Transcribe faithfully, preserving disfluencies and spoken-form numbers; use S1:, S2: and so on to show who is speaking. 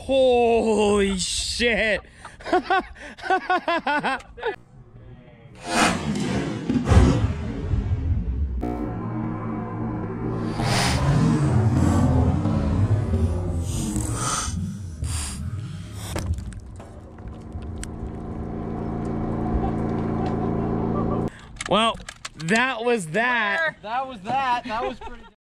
S1: Holy shit. Well, that was that.
S2: That was that. That was pretty